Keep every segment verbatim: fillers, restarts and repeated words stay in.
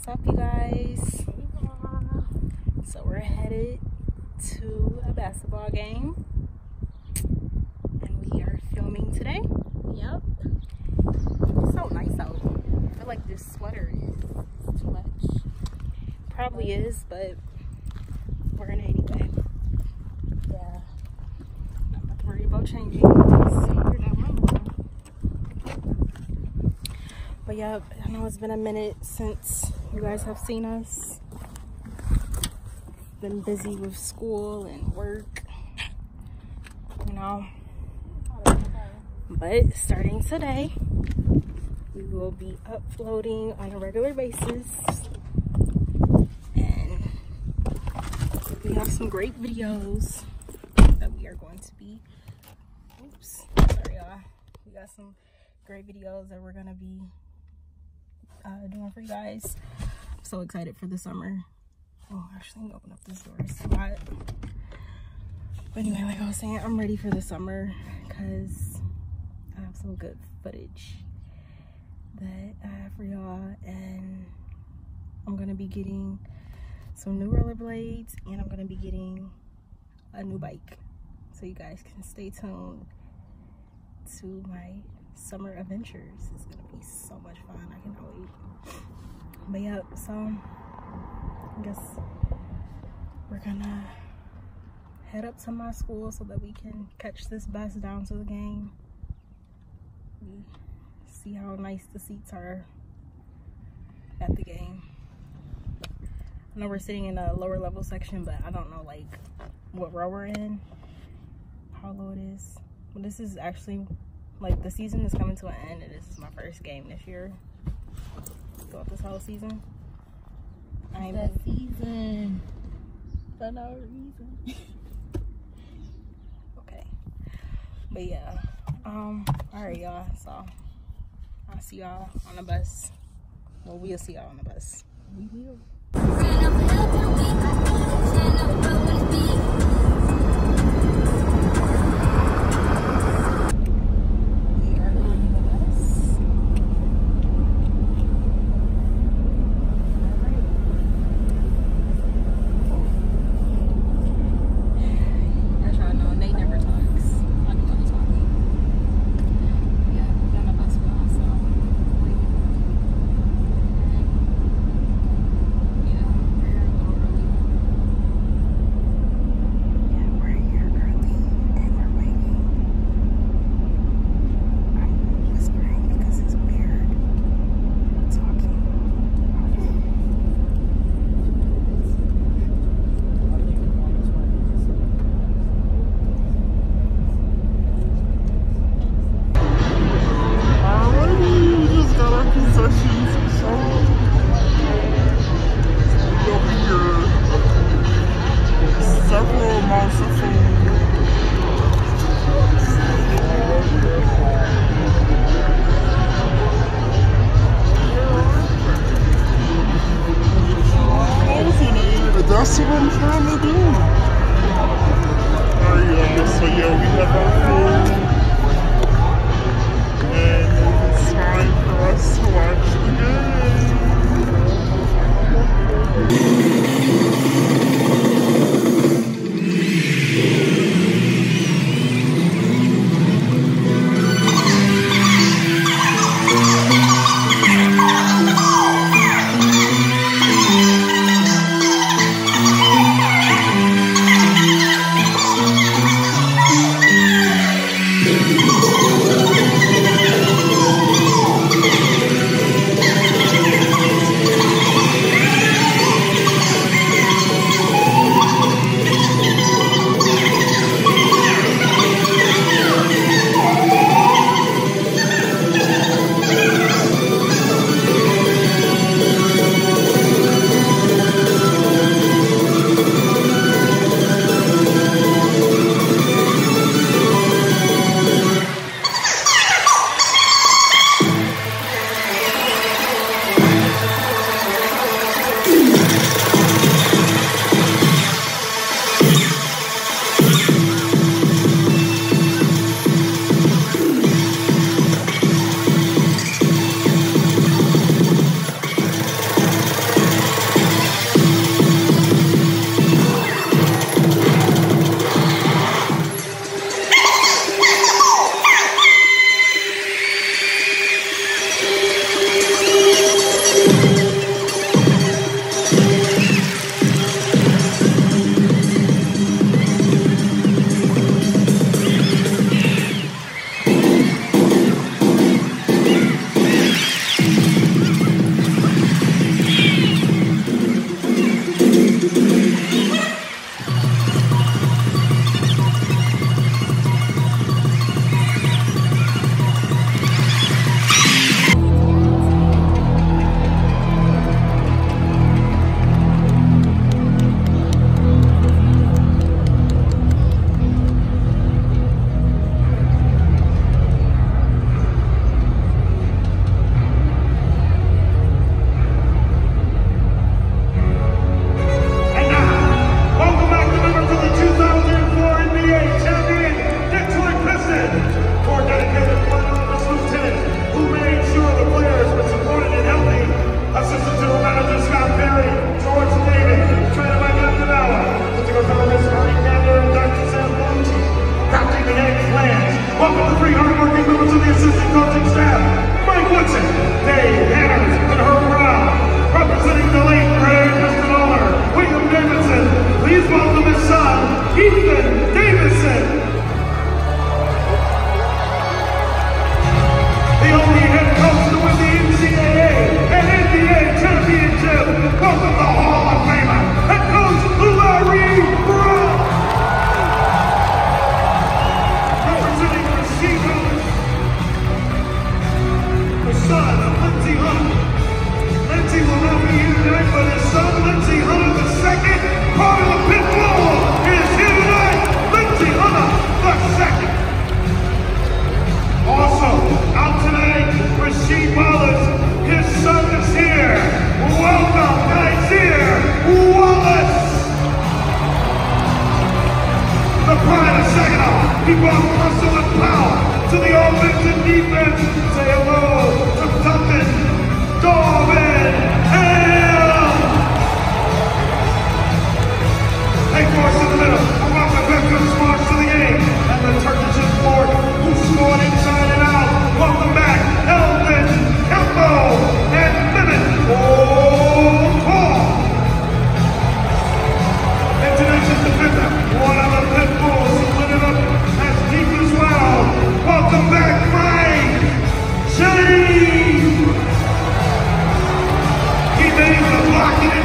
What's up, you guys? So we're headed to a basketball game and we are filming today. Yep. It's so nice out. I feel like this sweater is too much. Probably is, but we're in anyway. Yeah. Not about to worry about changing. But yeah, I know it's been a minute since you guys have seen us. Been busy with school and work, you know. But starting today, we will be uploading on a regular basis. And we have some great videos that we are going to be, oops, sorry y'all. We got some great videos that we're gonna be uh, doing for you guys. I'm so excited for the summer. Oh, actually, let me open up this door. It's too hot. But anyway, like I was saying, I'm ready for the summer because I have some good footage that I have for y'all, and I'm gonna be getting some new rollerblades, and I'm gonna be getting a new bike, so you guys can stay tuned to my summer adventures. It's gonna be so much fun. I cannot wait. But yeah, so I guess we're gonna head up to my school so that we can catch this bus down to the game. We see how nice the seats are at the game. I know we're sitting in a lower level section, but I don't know like what row we're in, how low it is. But this is actually, like, the season is coming to an end, and this is my first game this year. Throughout this whole season. I ain't that been... season for no reason. Okay. But yeah. Um, alright y'all. So I'll see y'all on the bus. Well, we'll see y'all on the bus. We will.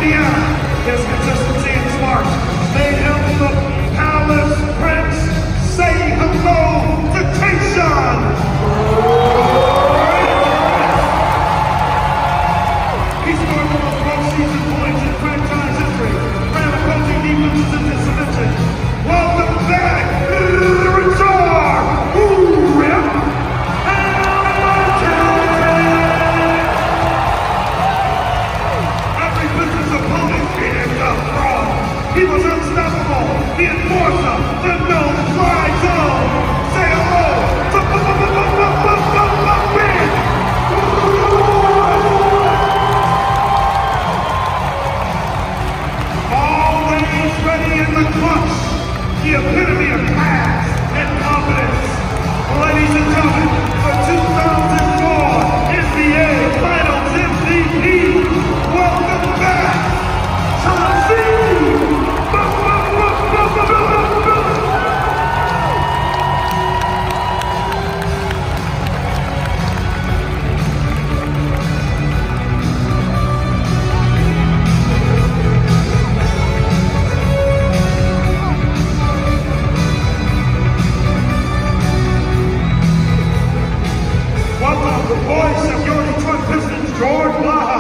Indiana. His contestant James Marsh. They help the Palace Prince say hello to Tayshawn. He scored the most postseason points in franchise history. Ran a coaching defenses in this dimension. Welcome back, Richard! Ooh, rip! Every business opponent is a fraud. He was unstoppable. The enforcer, the no-fly zone. Say hello to Ben. Always ready in the clutch. The epitome of class and confidence. Ladies and gentlemen, the two thousand four N B A Finals M V P, welcome back, Chauncey! Welcome the voice of your Detroit Pistons, George Blaha.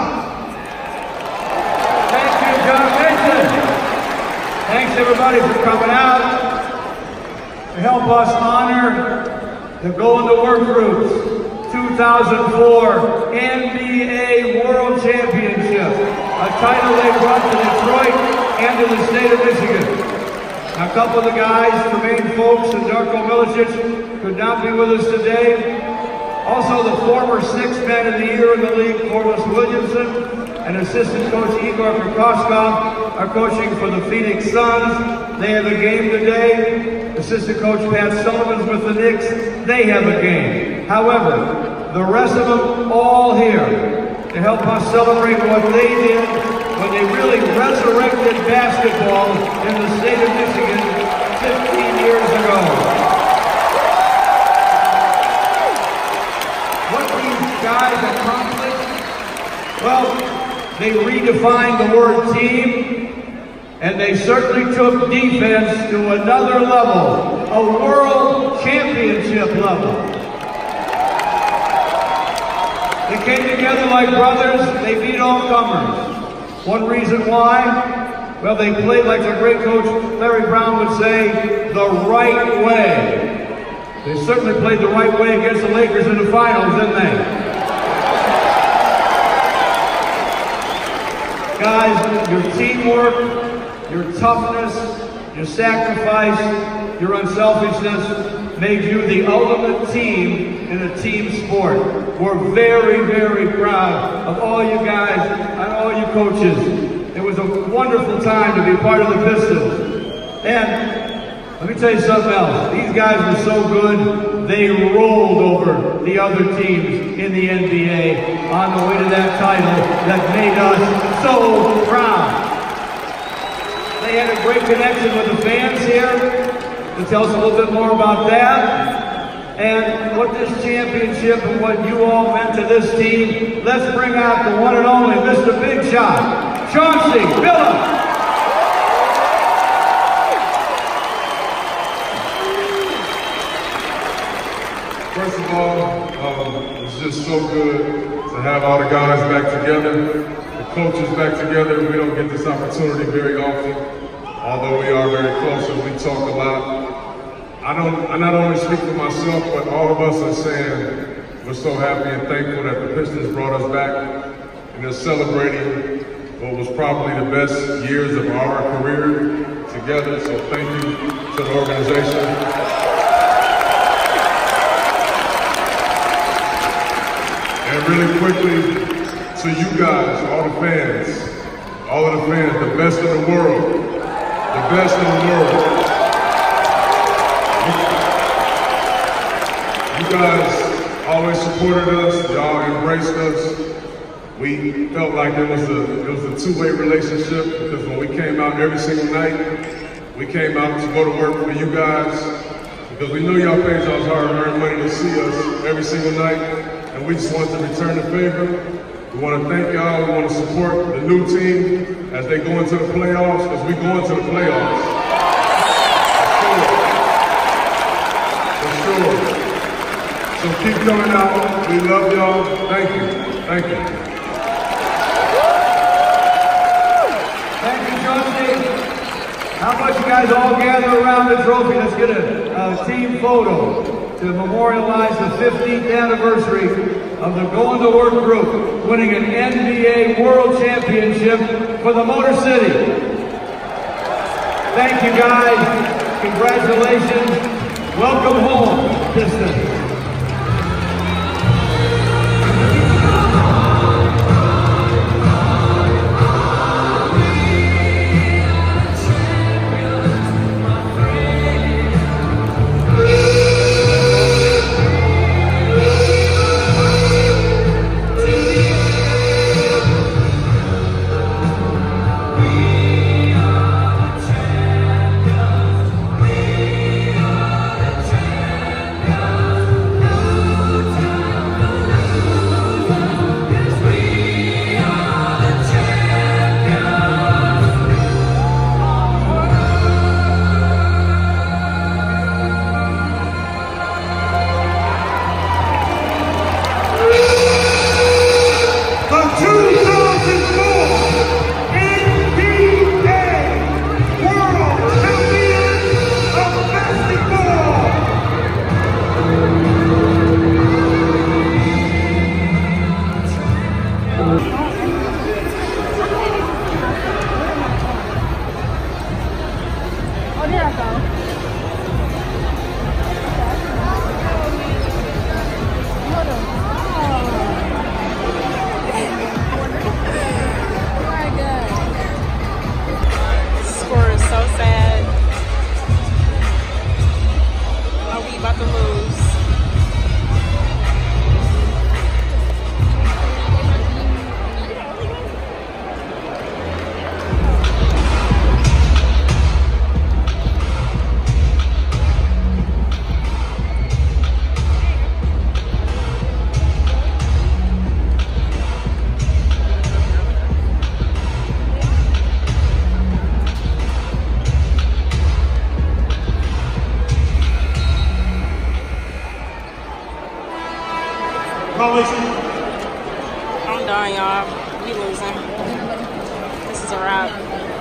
Thank you, John Mason. Thanks everybody for coming out to help us honor the Go Into Work Group's two thousand four N B A World Championship, a title they brought to Detroit and to the state of Michigan. A couple of the guys, Tremaine Folks and Darko Milicic, could not be with us today. Also, the former sixth man of the year in the league, Corliss Williamson, and assistant coach Igor Kokoskov are coaching for the Phoenix Suns. They have a game today. Assistant coach Pat Sullivan's with the Knicks. They have a game. However, the rest of them all here to help us celebrate what they did when they really resurrected basketball in the state of Michigan fifteen years ago. Guys accomplished? Well, they redefined the word team, and they certainly took defense to another level, a world championship level. They came together like brothers, they beat all comers. One reason why? Well, they played, like the great coach Larry Brown would say, the right way. They certainly played the right way against the Lakers in the finals, didn't they? Guys, your teamwork, your toughness, your sacrifice, your unselfishness made you the ultimate team in a team sport. We're very, very proud of all you guys and all you coaches. It was a wonderful time to be part of the Pistons. And let me tell you something else. These guys were so good, they rolled over the other teams in the N B A on the way to that title that made us so proud. They had a great connection with the fans here. To tell us a little bit more about that and what this championship and what you all meant to this team, let's bring out the one and only Mister Big Shot, Chauncey Billups. First of all, um, it's just so good to have all the guys back together, the coaches back together. We don't get this opportunity very often, although we are very close and we talk a lot. I don't, I not only speak for myself, but all of us are saying we're so happy and thankful that the Pistons brought us back and they're celebrating what was probably the best years of our career together. So thank you to the organization. And really quickly, to you guys, all the fans, all of the fans, the best in the world, the best in the world. You guys always supported us, y'all embraced us. We felt like it was a, it was a two-way relationship because when we came out every single night, we came out to go to work for you guys because we knew y'all paid y'all's hard-earned money to see us every single night. And we just wanted to return the favor. We want to thank y'all. We want to support the new team as as they go into the playoffs, because we go into the playoffs. For sure. For sure. So keep coming out. We love y'all. Thank you. Thank you. Thank you, Justin. How about you guys all gather around the trophy? Let's get a, a team photo to memorialize the fifteenth anniversary of the Going to Work group winning an N B A World Championship for the Motor City. Thank you, guys. Congratulations. Welcome home, Pistons. I'm done, y'all. We losing. This is a wrap.